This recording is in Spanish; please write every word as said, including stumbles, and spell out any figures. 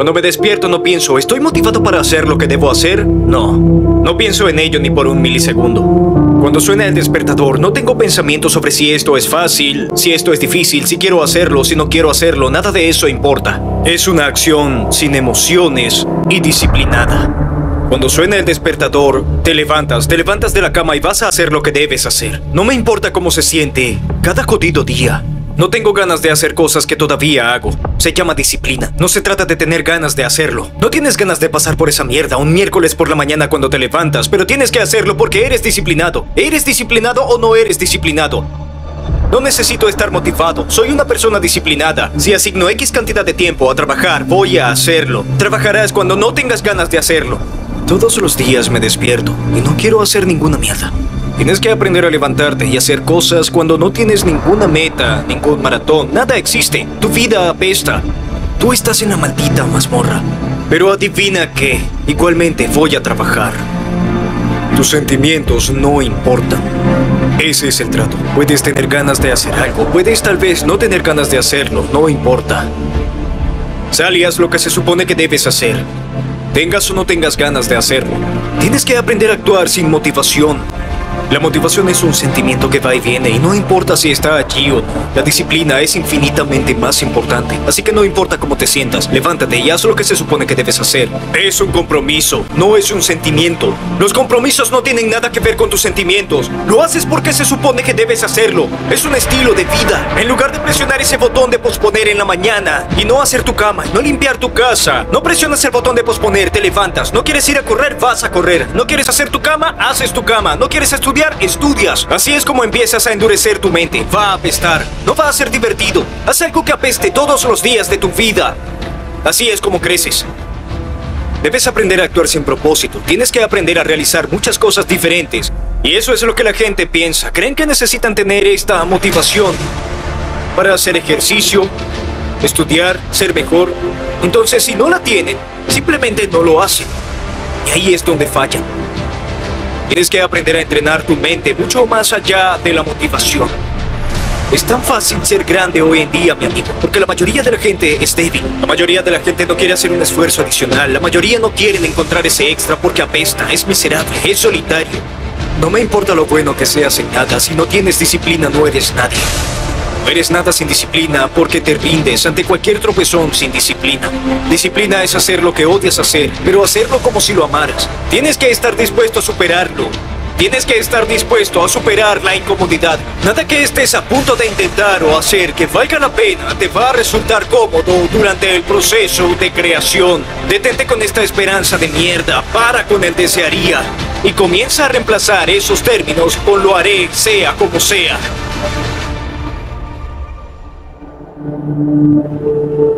Cuando me despierto no pienso, ¿estoy motivado para hacer lo que debo hacer? No. No pienso en ello ni por un milisegundo. Cuando suena el despertador, no tengo pensamiento sobre si esto es fácil, si esto es difícil, si quiero hacerlo, si no quiero hacerlo. Nada de eso importa. Es una acción sin emociones y disciplinada. Cuando suena el despertador, te levantas, te levantas de la cama y vas a hacer lo que debes hacer. No me importa cómo se siente cada jodido día. No tengo ganas de hacer cosas que todavía hago. Se llama disciplina. No se trata de tener ganas de hacerlo. No tienes ganas de pasar por esa mierda un miércoles por la mañana cuando te levantas, pero tienes que hacerlo porque eres disciplinado. ¿Eres disciplinado o no eres disciplinado? No necesito estar motivado. Soy una persona disciplinada. Si asigno X cantidad de tiempo a trabajar, voy a hacerlo. Trabajarás cuando no tengas ganas de hacerlo. Todos los días me despierto y no quiero hacer ninguna mierda. Tienes que aprender a levantarte y hacer cosas cuando no tienes ninguna meta, ningún maratón, nada existe. Tu vida apesta. Tú estás en la maldita mazmorra. Pero adivina qué, igualmente voy a trabajar. Tus sentimientos no importan. Ese es el trato. Puedes tener ganas de hacer algo, puedes tal vez no tener ganas de hacerlo, no importa. Sal y haz lo que se supone que debes hacer. Tengas o no tengas ganas de hacerlo. Tienes que aprender a actuar sin motivación. La motivación es un sentimiento que va y viene y no importa si está allí o no. La disciplina es infinitamente más importante. Así que no importa cómo te sientas, levántate y haz lo que se supone que debes hacer. Es un compromiso, no es un sentimiento. Los compromisos no tienen nada que ver con tus sentimientos. Lo haces porque se supone que debes hacerlo. Es un estilo de vida. En lugar de presionar ese botón de posponer en la mañana y no hacer tu cama, no limpiar tu casa, no presionas el botón de posponer, te levantas. No quieres ir a correr, vas a correr. No quieres hacer tu cama, haces tu cama. No quieres estudiar, estudias. Así es como empiezas a endurecer tu mente. Va a apestar. No va a ser divertido. Haz algo que apeste todos los días de tu vida. Así es como creces. Debes aprender a actuar sin propósito. Tienes que aprender a realizar muchas cosas diferentes. Y eso es lo que la gente piensa. Creen que necesitan tener esta motivación para hacer ejercicio, estudiar, ser mejor. Entonces, si no la tienen, simplemente no lo hacen. Y ahí es donde fallan. Tienes que aprender a entrenar tu mente mucho más allá de la motivación. Es tan fácil ser grande hoy en día, mi amigo, porque la mayoría de la gente es débil. La mayoría de la gente no quiere hacer un esfuerzo adicional. La mayoría no quieren encontrar ese extra porque apesta, es miserable, es solitario. No me importa lo bueno que seas en nada. Si no tienes disciplina, no eres nadie. No eres nada sin disciplina porque te rindes ante cualquier tropezón sin disciplina. Disciplina es hacer lo que odias hacer, pero hacerlo como si lo amaras. Tienes que estar dispuesto a superarlo. Tienes que estar dispuesto a superar la incomodidad. Nada que estés a punto de intentar o hacer que valga la pena te va a resultar cómodo durante el proceso de creación. Detente con esta esperanza de mierda, para con el desearía y comienza a reemplazar esos términos con lo haré, sea como sea. Thank you.